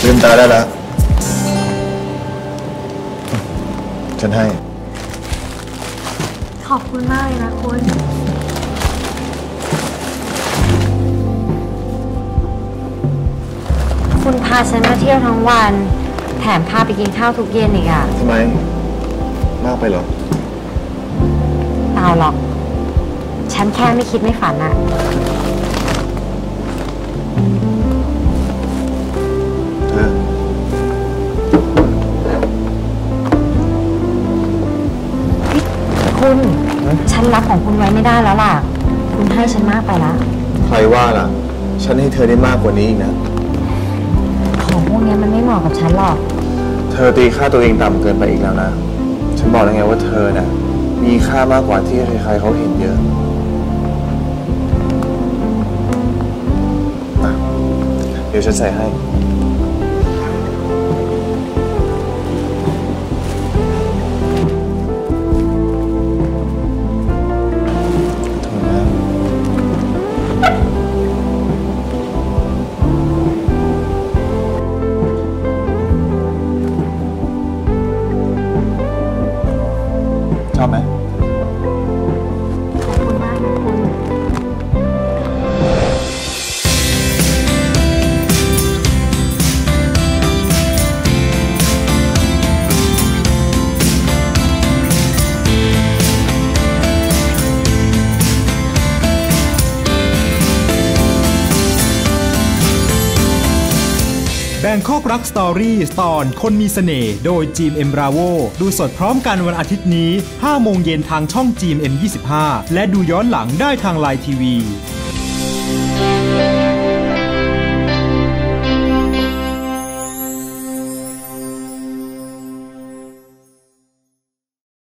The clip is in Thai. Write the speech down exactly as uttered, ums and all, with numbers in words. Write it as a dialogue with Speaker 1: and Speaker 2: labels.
Speaker 1: ลืมตาได้แล้วฉันให้
Speaker 2: ขอบคุณมากเลยนะคุณคุณพาฉันมาเที่ยวทั้งวันแถมพาไปกินข้าวทุกเย็นอีกอ่ะ
Speaker 1: ทำไมมากไปเหรอ
Speaker 2: เปล่าหรอกฉันแค่ไม่คิดไม่ฝันอะคุณฉันรับของคุณไว้ไม่ได้แล้วล่ะคุณให้ฉันมากไปละ
Speaker 1: ใครว่าล่ะฉันให้เธอได้มากกว่านี้อีกนะ
Speaker 2: ของพวกนี้มันไม่เหมาะกับฉันหรอก
Speaker 1: เธอตีค่าตัวเองต่ำเกินไปอีกแล้วนะฉันบอกแล้วไงว่าเธอน่ะมีค่ามากกว่าที่ใครๆเขาเห็นเยอะเดี๋ยวฉันใส่ให้ชอบไหม
Speaker 2: ขอบคุณมากนะคุณ
Speaker 3: แบงคอกรักสตอรี่ตอนคนมีเสน่ห์โดยจีมเอ็มบราโวดูสดพร้อมกันวันอาทิตย์นี้ห้าโมงเย็นทางช่องจีมเอ็มยี่สิบห้าและดูย้อนหลังได้ทางไลน์ทีวี